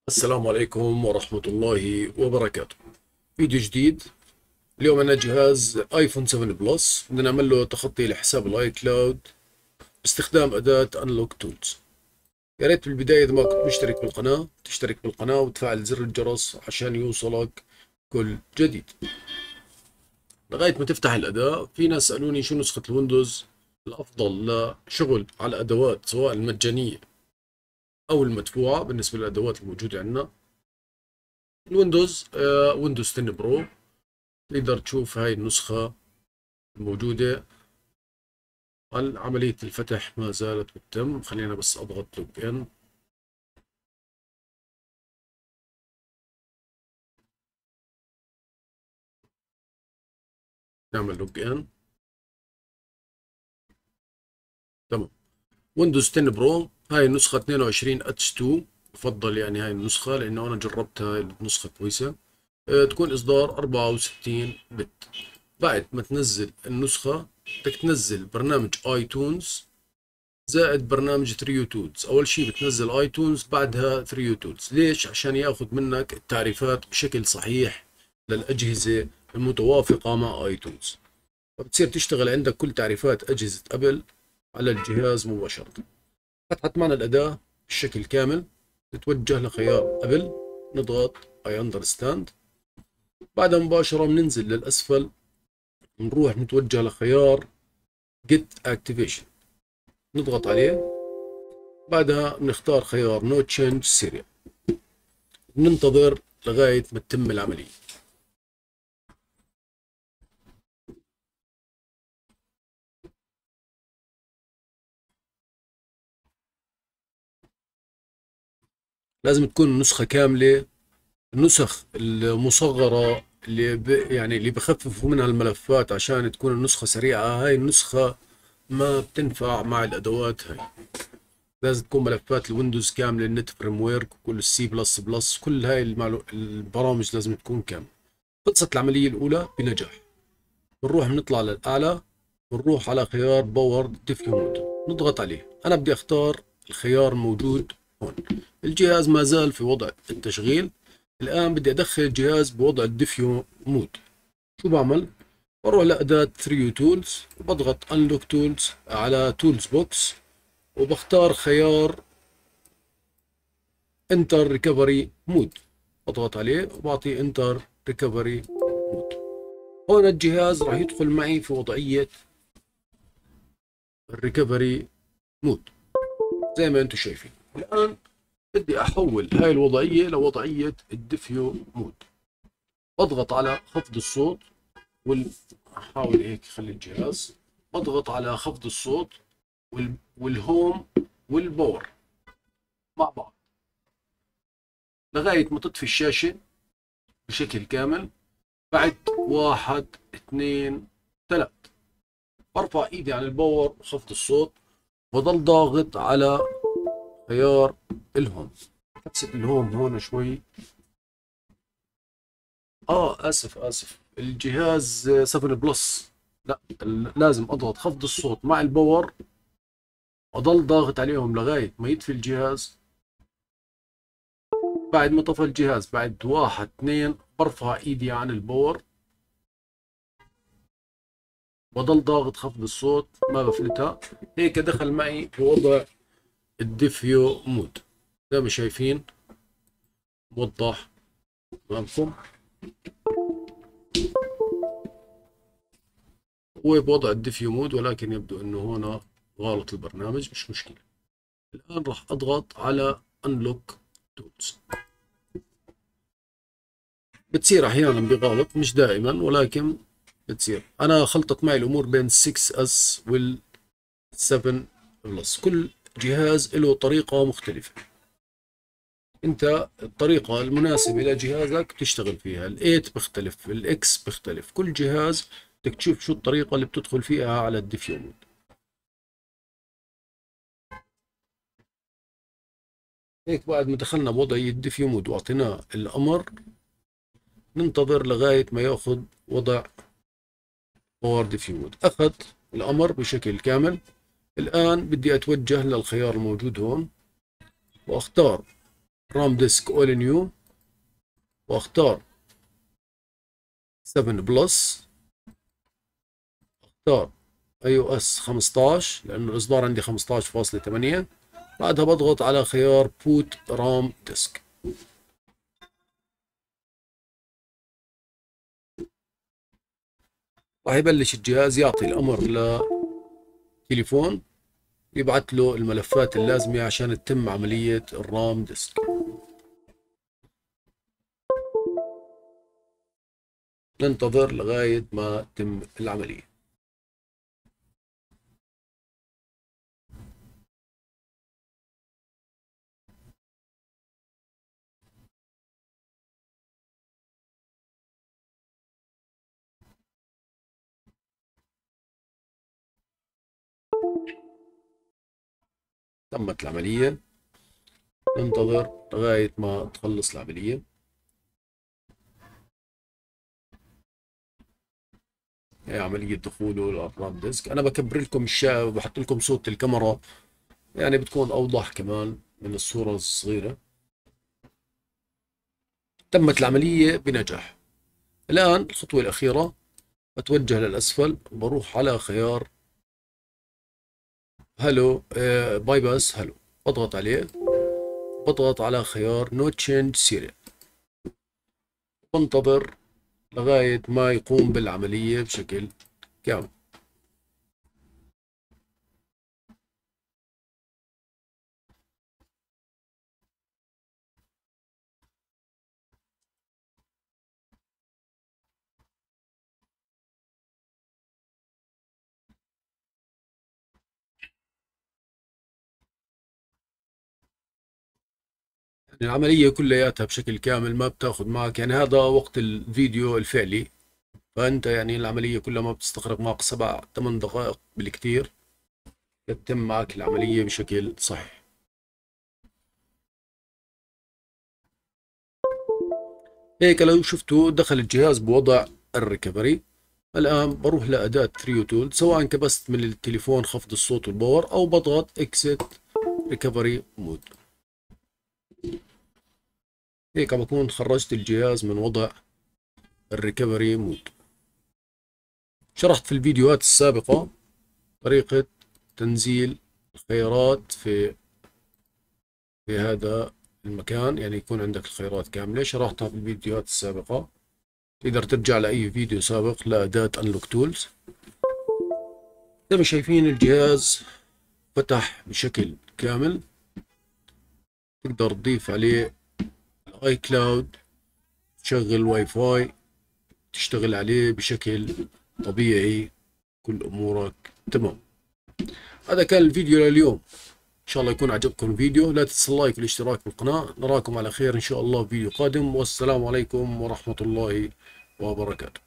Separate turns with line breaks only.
السلام عليكم ورحمة الله وبركاته. فيديو جديد. اليوم عندنا جهاز ايفون 7 بلس، بدنا نعمل له تخطي لحساب الاي كلاود باستخدام أداة انلوك تولز. يا ريت بالبداية إذا ما كنت مشترك بالقناة تشترك بالقناة وتفعل زر الجرس عشان يوصلك كل جديد. لغاية ما تفتح الأداة، في ناس سألوني شو نسخة الويندوز الأفضل لشغل على الأدوات سواء المجانية أو المدفوعة. بالنسبة للأدوات الموجودة عندنا الويندوز ويندوز 10 برو، تقدر تشوف هاي النسخة الموجودة. عملية الفتح ما زالت بتتم. خلينا بس أضغط لوج إن. نعمل لوج إن. تمام. ويندوز 10 برو هاي النسخة 22 اتش 2. بفضل يعني هاي النسخة لأنه أنا جربتها، هاي النسخة كويسة. تكون إصدار 64 بت. بعد ما تنزل النسخة بدك تنزل برنامج ايتونز زائد برنامج تريو تولز. اول شيء بتنزل ايتونز بعدها تريو تولز. ليش؟ عشان ياخذ منك التعريفات بشكل صحيح للاجهزه المتوافقه مع ايتونز، فبتصير تشتغل عندك كل تعريفات اجهزه ابل على الجهاز مباشره. فتحت معنا الاداه بالشكل كامل، نتوجه لخيار ابل، نضغط اي اندرستاند. بعدها مباشره بننزل للاسفل، نروح نتوجه لخيار جيت اكتيفيشن، نضغط عليه. بعدها بنختار خيار نو تشينج سيريال، بننتظر لغاية ما تتم العملية. لازم تكون النسخة كاملة. النسخ المصغرة يعني اللي بخففوا منها الملفات عشان تكون النسخة سريعة، هاي النسخة ما بتنفع مع الأدوات هاي. لازم تكون ملفات الويندوز كاملة، النت فريم ورك وكل السي بلس بلس، كل هاي البرامج لازم تكون كاملة. خلصت العملية الأولى بنجاح. بنروح بنطلع للأعلى، بنروح على خيار باور ديفيو مود، نضغط عليه. أنا بدي أختار الخيار الموجود هون. الجهاز ما زال في وضع التشغيل. الآن بدي أدخل الجهاز بوضع الديفيو مود. شو بعمل؟ بروح لأداة 3 تولز وبضغط انلوك تولز على تولز بوكس، وبختار خيار انتر ريكفري مود. بضغط عليه وبعطي انتر ريكفري مود. هون الجهاز راح يدخل معي في وضعية الريكفري مود زي ما انتم شايفين. الآن بدي أحول هاي الوضعية لوضعية الديفيو مود. بضغط على خفض الصوت أحاول هيك أخلي الجهاز. بضغط على خفض الصوت والهوم والباور مع بعض لغاية ما تطفي الشاشة بشكل كامل. بعد واحد اثنين ثلاث برفع ايدي عن الباور وخفض الصوت، بضل ضاغط على خيار الهوم. امسك الهوم هون شوي. اسف الجهاز 7 بلس. لا، لازم اضغط خفض الصوت مع الباور، اضل ضاغط عليهم لغاية ما يطفي الجهاز. بعد ما طفى الجهاز بعد واحد اثنين برفع ايدي عن الباور، بضل ضاغط خفض الصوت ما بفلتها. هيك دخل معي في وضع الديفيو مود زي ما شايفين. موضح امامكم. هو بوضع الديفيو مود، ولكن يبدو انه هنا غلط البرنامج، مش مشكلة. الآن راح أضغط على Unlock Tools. بتصير أحيانا بغلط، مش دائما ولكن بتصير. أنا خلطت معي الأمور بين 6S وال 7 بلس. كل جهاز له طريقة مختلفة. أنت الطريقة المناسبة لجهازك تشتغل فيها. ال8 بيختلف، الإكس بيختلف، كل جهاز بدك تشوف شو الطريقة اللي بتدخل فيها على الديفيو مود. هيك بعد ما دخلنا بوضعية الديفيو مود وأعطيناه الأمر، ننتظر لغاية ما ياخذ وضع باور ديفيو مود. أخذ الأمر بشكل كامل. الآن بدي أتوجه للخيار الموجود هون وأختار رام ديسك اول نيو، واختار 7 بلس، اختار اي او اس 15 لانه الاصدار عندي 15.8. بعدها بضغط على خيار بوت رام ديسك. راح يبلش الجهاز يعطي الامر لتليفون يبعث له الملفات اللازمة عشان تتم عملية الرام ديسك. ننتظر لغاية ما تتم العملية. تمت العملية، ننتظر لغاية ما تخلص العملية. هي عملية دخوله للرام ديسك. أنا بكبر لكم الشاشة وبحط لكم صوت الكاميرا، يعني بتكون أوضح كمان من الصورة الصغيرة. تمت العملية بنجاح. الآن الخطوة الأخيرة، بتوجه للأسفل، بروح على خيار هلو باي باس هلو، بضغط عليه، بضغط على خيار نو تشينج سيريال، بنتظر لغاية ما يقوم بالعملية بشكل كامل. العملية كلياتها بشكل كامل ما بتاخذ معك، يعني هذا وقت الفيديو الفعلي، فأنت يعني العملية كلها ما بتستغرق معك 7-8 دقائق بالكثير تتم معك العملية بشكل صحيح. هيك لو شفتوا دخل الجهاز بوضع الريكفري. الآن بروح لأداة تريو تول، سواء كبست من التليفون خفض الصوت والباور أو بضغط اكسيت ريكفري مود. هيك بكون خرجت الجهاز من وضع الريكفري مود. شرحت في الفيديوهات السابقة طريقة تنزيل الخيارات في هذا المكان، يعني يكون عندك الخيارات كاملة، شرحتها في الفيديوهات السابقة. تقدر ترجع لأي فيديو سابق لأداة Unlock Tools. زي ما شايفين الجهاز فتح بشكل كامل، تقدر تضيف عليه الاي كلاود، تشغل واي فاي، تشتغل عليه بشكل طبيعي، كل امورك تمام. هذا كان الفيديو لليوم، ان شاء الله يكون عجبكم الفيديو. لا تنسوا اللايك والاشتراك بالقناة. نراكم على خير ان شاء الله في فيديو قادم، والسلام عليكم ورحمة الله وبركاته.